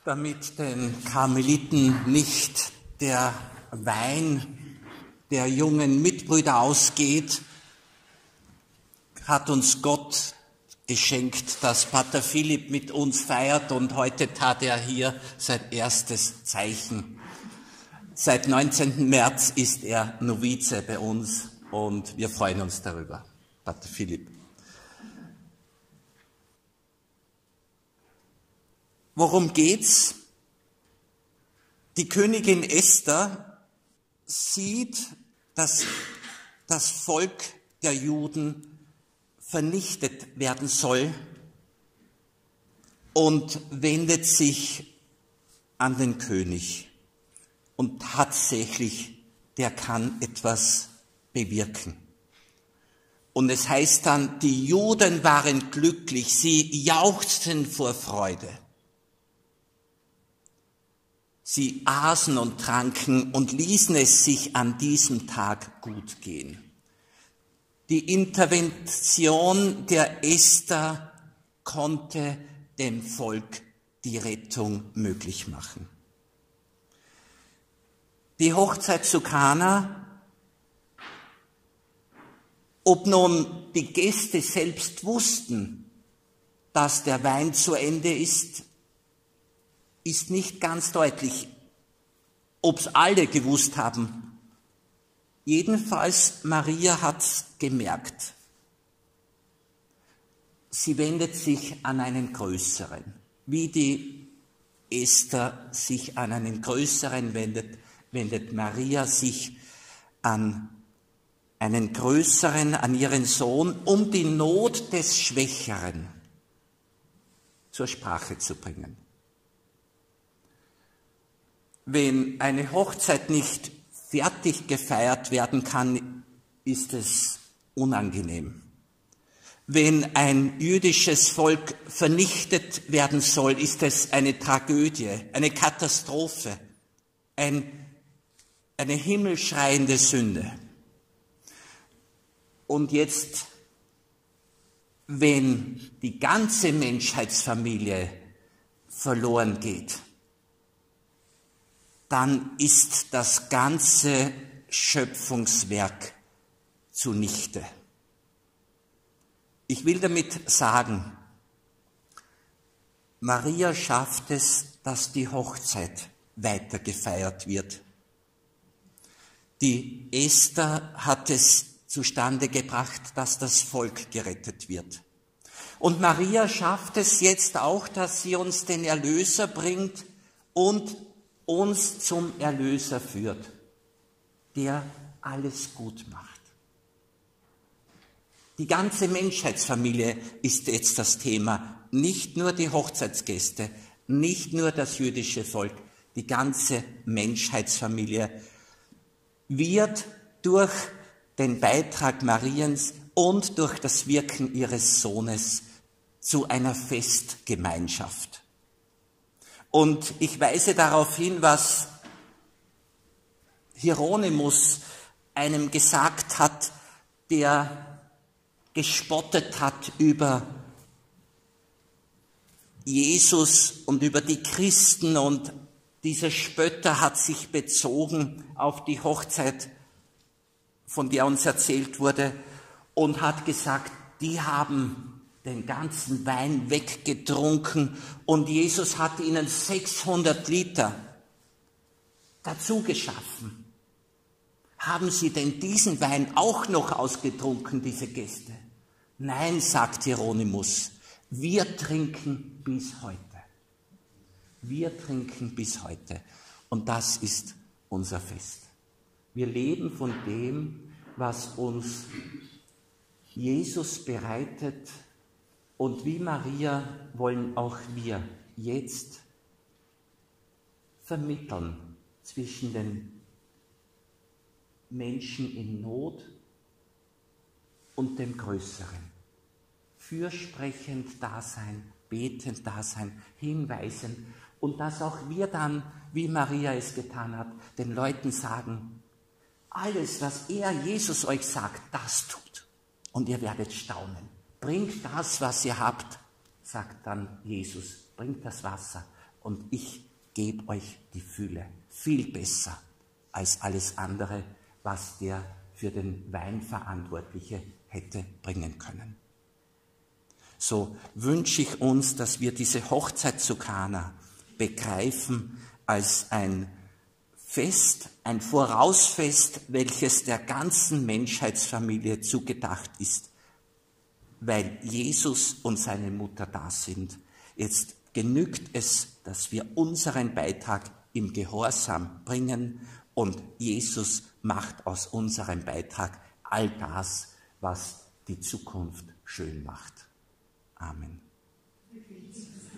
Damit den Karmeliten nicht der Wein der jungen Mitbrüder ausgeht, hat uns Gott geschenkt, dass Pater Philipp mit uns feiert, und heute tat er hier sein erstes Zeichen. Seit 19. März ist er Novize bei uns und wir freuen uns darüber, Pater Philipp. Worum geht's? Die Königin Esther sieht, dass das Volk der Juden vernichtet werden soll und wendet sich an den König. Und tatsächlich, der kann etwas bewirken. Und es heißt dann, die Juden waren glücklich, sie jauchzten vor Freude. Sie aßen und tranken und ließen es sich an diesem Tag gut gehen. Die Intervention der Esther konnte dem Volk die Rettung möglich machen. Die Hochzeit zu Kana, ob nun die Gäste selbst wussten, dass der Wein zu Ende ist nicht ganz deutlich. Ob es alle gewusst haben, jedenfalls Maria hat's gemerkt. Sie wendet sich an einen Größeren, wie die Esther sich an einen Größeren wendet Maria sich an einen Größeren, an ihren Sohn, um die Not des Schwächeren zur Sprache zu bringen. Wenn eine Hochzeit nicht fertig gefeiert werden kann, ist es unangenehm. Wenn ein jüdisches Volk vernichtet werden soll, ist es eine Tragödie, eine Katastrophe, eine himmelschreiende Sünde. Und jetzt, wenn die ganze Menschheitsfamilie verloren geht, dann ist das ganze Schöpfungswerk zunichte. Ich will damit sagen, Maria schafft es, dass die Hochzeit weiter gefeiert wird. Die Esther hat es zustande gebracht, dass das Volk gerettet wird. Und Maria schafft es jetzt auch, dass sie uns den Erlöser bringt und uns zum Erlöser führt, der alles gut macht. Die ganze Menschheitsfamilie ist jetzt das Thema, nicht nur die Hochzeitsgäste, nicht nur das jüdische Volk, die ganze Menschheitsfamilie wird durch den Beitrag Mariens und durch das Wirken ihres Sohnes zu einer Festgemeinschaft. Und ich weise darauf hin, was Hieronymus einem gesagt hat, der gespottet hat über Jesus und über die Christen, und dieser Spötter hat sich bezogen auf die Hochzeit, von der uns erzählt wurde, und hat gesagt, die haben den ganzen Wein weggetrunken und Jesus hat ihnen 600 Liter dazu geschaffen. Haben sie denn diesen Wein auch noch ausgetrunken, diese Gäste? Nein, sagt Hieronymus, wir trinken bis heute. Wir trinken bis heute. Und das ist unser Fest. Wir leben von dem, was uns Jesus bereitet. Und wie Maria wollen auch wir jetzt vermitteln zwischen den Menschen in Not und dem Größeren. Fürsprechend da sein, betend da sein, hinweisen, und dass auch wir dann, wie Maria es getan hat, den Leuten sagen, alles, was Jesus euch sagt, das tut. Und ihr werdet staunen. Bringt das, was ihr habt, sagt dann Jesus, bringt das Wasser und ich gebe euch die Fülle. Viel besser als alles andere, was der für den Weinverantwortliche hätte bringen können. So wünsche ich uns, dass wir diese Hochzeit zu Kana begreifen als ein Fest, ein Vorausfest, welches der ganzen Menschheitsfamilie zugedacht ist, weil Jesus und seine Mutter da sind. Jetzt genügt es, dass wir unseren Beitrag im Gehorsam bringen und Jesus macht aus unserem Beitrag all das, was die Zukunft schön macht. Amen.